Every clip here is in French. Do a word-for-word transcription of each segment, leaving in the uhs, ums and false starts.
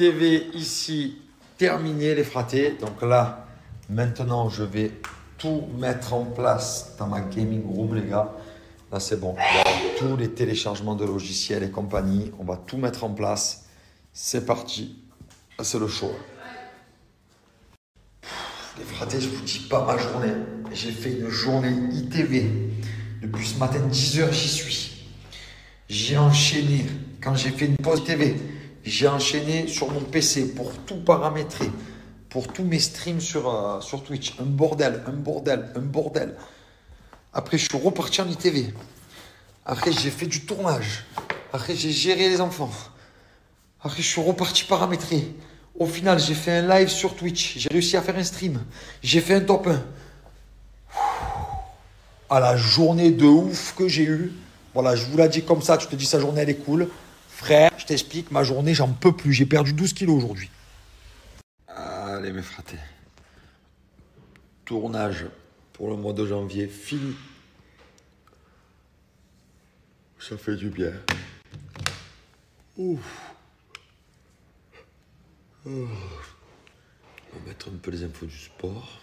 T V ici, terminé les fratés. Donc là, maintenant, je vais tout mettre en place dans ma gaming room, les gars. Là, c'est bon. Tous les téléchargements de logiciels et compagnie, on va tout mettre en place. C'est parti. Là, c'est le show. Les fratés, je vous dis pas ma journée. J'ai fait une journée I T V. Depuis ce matin, dix heures, j'y suis. J'ai enchaîné. Quand j'ai fait une pause T V, j'ai enchaîné sur mon P C pour tout paramétrer. Pour tous mes streams sur, euh, sur Twitch. Un bordel, un bordel, un bordel. Après, je suis reparti en I T V. Après, j'ai fait du tournage. Après, j'ai géré les enfants. Après, je suis reparti paramétrer. Au final, j'ai fait un live sur Twitch. J'ai réussi à faire un stream. J'ai fait un top un. À la journée de ouf que j'ai eue. Voilà, je vous l'ai dit comme ça. Tu te dis, sa journée, elle est cool. Frère, je t'explique, ma journée, j'en peux plus. J'ai perdu douze kilos aujourd'hui. Allez, mes fratés. Tournage pour le mois de janvier fini. Ça fait du bien. Ouf. Oh. On va mettre un peu les infos du sport.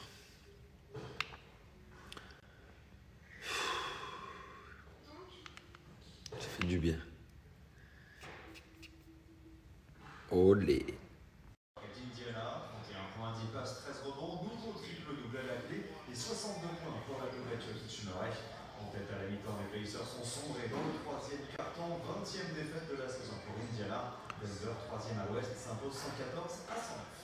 Ça fait du bien. Olé. Indiana, trente et un points, dix passes, treize rebonds, nouveau triple-double à la clé et soixante-deux points pour la Kovacic Chumorek. En tête à la mi-temps, les Pacers sont sombrés dans le troisième carton, vingtième défaite de la saison pour Indiana. Denver, troisième à l'ouest, s'impose cent quatorze à cent neuf.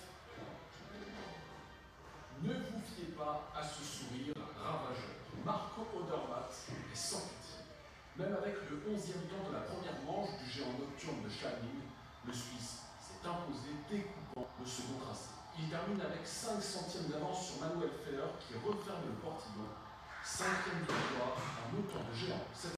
Ne vous fiez pas à ce sourire ravageur. Marco Odermatt est sans pitié. Même avec le onzième temps de la première manche du géant nocturne de Shining, le Suisse s'est imposé découpant le second tracé. Il termine avec cinq centièmes d'avance sur Manuel Feller qui referme le portillon. Cinquième victoire en autant de géants.